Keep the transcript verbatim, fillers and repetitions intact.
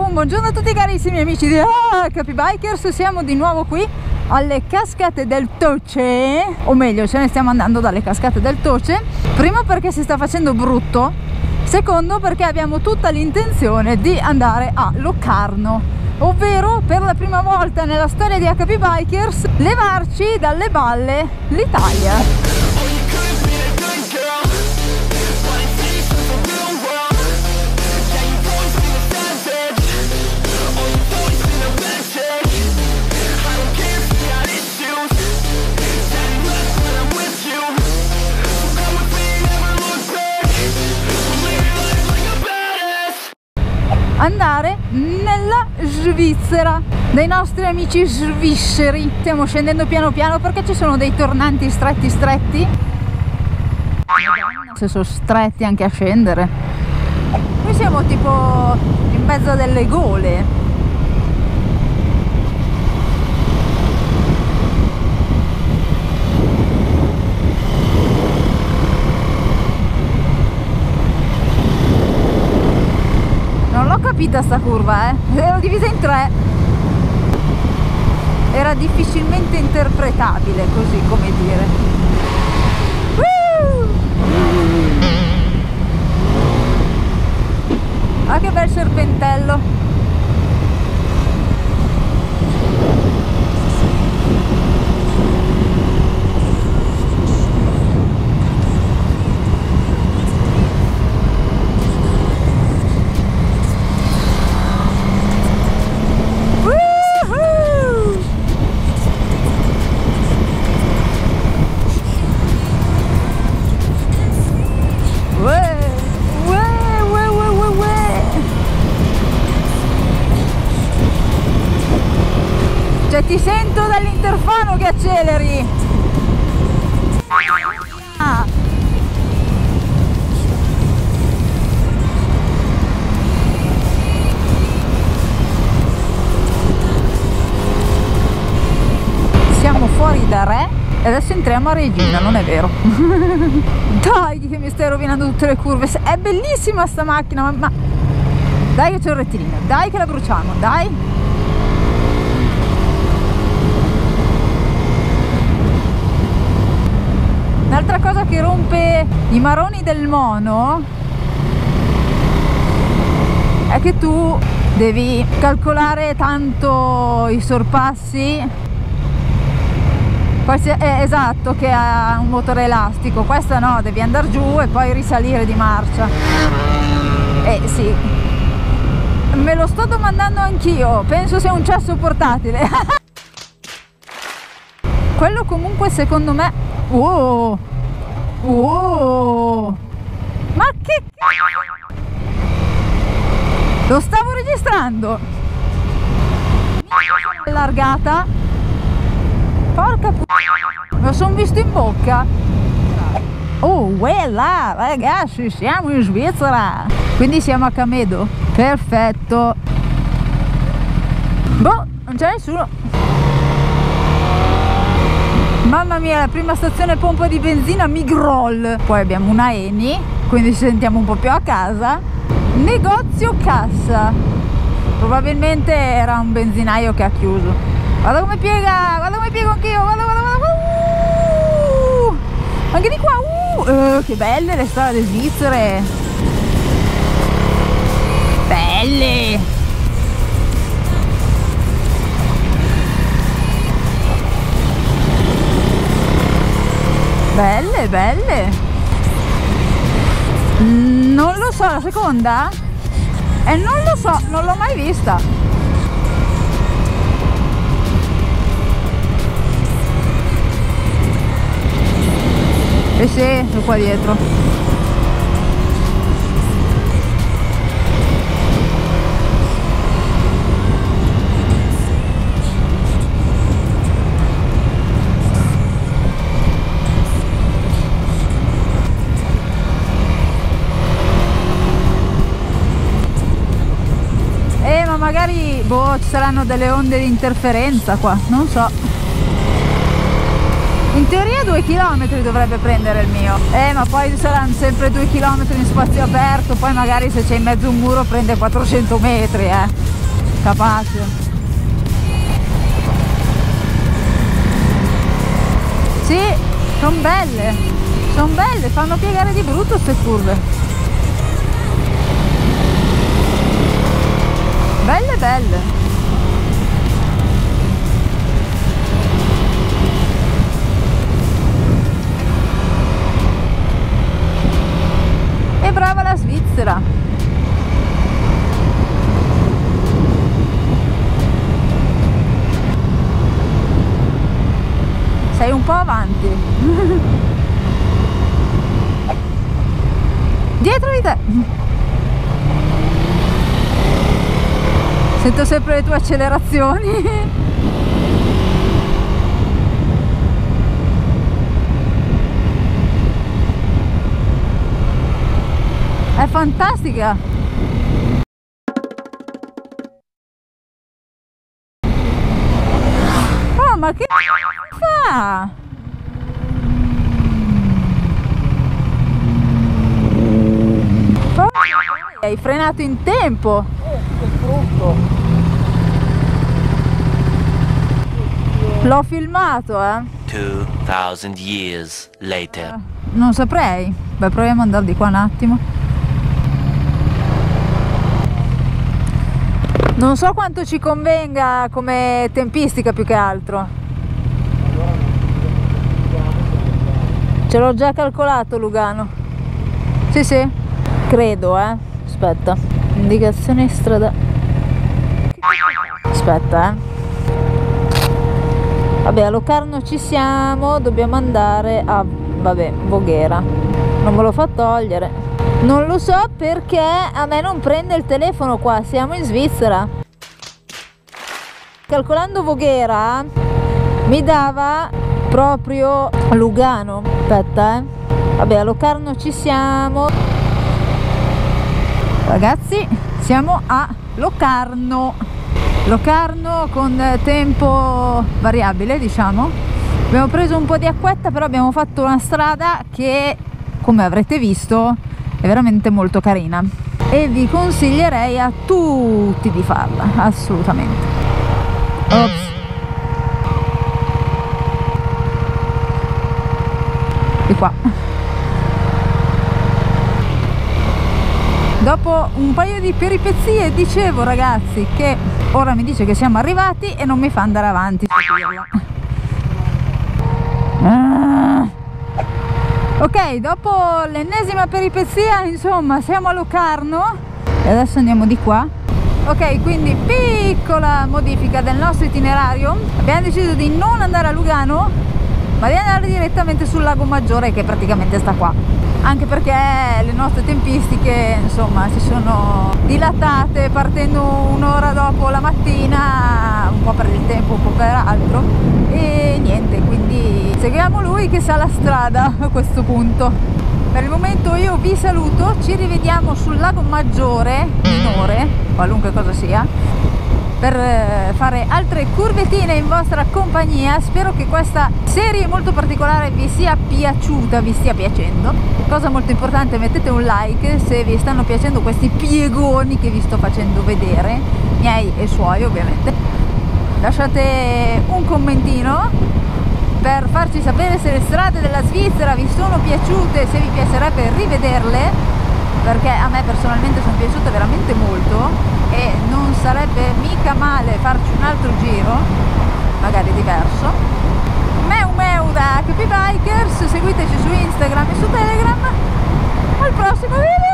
Un buongiorno a tutti carissimi amici di ah, Capibikers, siamo di nuovo qui alle cascate del Toce, o meglio ce ne stiamo andando dalle cascate del Toce, primo perché si sta facendo brutto, secondo perché abbiamo tutta l'intenzione di andare a Locarno, ovvero per la prima volta nella storia di H P Bikers levarci dalle balle l'Italia. Andare nella Svizzera dei nostri amici svizzeri. Stiamo scendendo piano piano perché ci sono dei tornanti stretti stretti, se sono stretti anche a scendere. Noi siamo tipo in mezzo a delle gole. Non l'ho capita sta curva, eh. Ero divisa in tre. Era difficilmente interpretabile, così come dire. Uh! Ah, che bel serpentello. Ti sento dall'interfono che acceleri. Ah. Siamo fuori da Re e adesso entriamo a Regina, non è vero? Dai che mi stai rovinando tutte le curve. È bellissima sta macchina, ma, ma... dai che c'è un rettilineo, dai che la bruciamo, dai. Un'altra cosa che rompe i maroni del mono è che tu devi calcolare tanto i sorpassi, poi se, eh, esatto, che ha un motore elastico. Questa no, devi andare giù e poi risalire di marcia. Eh sì, me lo sto domandando anch'io, penso sia un cesso portatile. Quello comunque secondo me... Wow! Wow! Ma che c***o! Lo stavo registrando! Allargata! Porca p***a! Me lo son visto in bocca! Oh, voilà! Ragazzi, siamo in Svizzera! Quindi siamo a Camedo? Perfetto! Boh, non c'è nessuno! Mamma mia, la prima stazione pompa di benzina Migrol. Poi abbiamo una Eni, quindi ci sentiamo un po' più a casa. Negozio cassa. Probabilmente era un benzinaio che ha chiuso. Guarda come piega, guarda come piego anch'io, guarda, guarda, guarda. Uh! Anche di qua, uh! Uh, che belle le strade svizzere. Belle! Belle, belle. Non lo so, la seconda? E eh, non lo so, non l'ho mai vista. Eh sì, sono qua dietro. Magari boh, ci saranno delle onde di interferenza qua, non so. In teoria due chilometri dovrebbe prendere il mio. Eh ma poi saranno sempre due chilometri in spazio aperto, poi magari se c'è in mezzo un muro prende quattrocento metri, eh. capace. Sì, sono belle, sono belle, fanno piegare di brutto queste curve. Belle belle. E brava la Svizzera. Sei un po' avanti. Dietro di te. Sento sempre le tue accelerazioni. È fantastica. Oh, ma che fa? Oh, hai frenato in tempo. L'ho filmato, eh. two thousand years later. Uh, non saprei. Beh, proviamo ad andare di qua un attimo. Non so quanto ci convenga come tempistica, più che altro. Ce l'ho già calcolato Lugano. Sì, sì. Credo, eh. Aspetta. Indicazione strada. Aspetta, eh. Vabbè, a Locarno ci siamo. Dobbiamo andare a... vabbè, Voghera. Non me lo fa togliere. Non lo so perché a me non prende il telefono qua, siamo in Svizzera. Calcolando Voghera mi dava proprio Lugano. Aspetta, eh. Vabbè, a Locarno ci siamo. Ragazzi, siamo a Locarno. Locarno con tempo variabile, diciamo. Abbiamo preso un po' di acquetta, però abbiamo fatto una strada che, come avrete visto, è veramente molto carina e vi consiglierei a tutti di farla, assolutamente. Ops. Di qua. Dopo un paio di peripezie dicevo, ragazzi, che ora mi dice che siamo arrivati e non mi fa andare avanti. Ah. Ok, dopo l'ennesima peripezia, insomma, siamo a Locarno e adesso andiamo di qua. Ok, quindi piccola modifica del nostro itinerario. Abbiamo deciso di non andare a Lugano, ma di andare direttamente sul Lago Maggiore, che praticamente sta qua. Anche perché le nostre tempistiche, insomma, si sono dilatate partendo un'ora dopo la mattina, un po' per il tempo, un po' per altro, e niente, quindi seguiamo lui che sa la strada a questo punto. Per il momento io vi saluto, ci rivediamo sul Lago Maggiore, minore, qualunque cosa sia, per fare altre curvettine in vostra compagnia. Spero che questa serie molto particolare vi sia piaciuta, vi stia piacendo. Cosa molto importante, mettete un like se vi stanno piacendo questi piegoni che vi sto facendo vedere, miei e suoi ovviamente. Lasciate un commentino per farci sapere se le strade della Svizzera vi sono piaciute, se vi piacerebbe rivederle, perché a me personalmente sono piaciute veramente molto e non sarebbe mica male farci un altro giro, magari diverso. Meu meu da Happy Bikers, seguiteci su Instagram e su Telegram. Al prossimo video!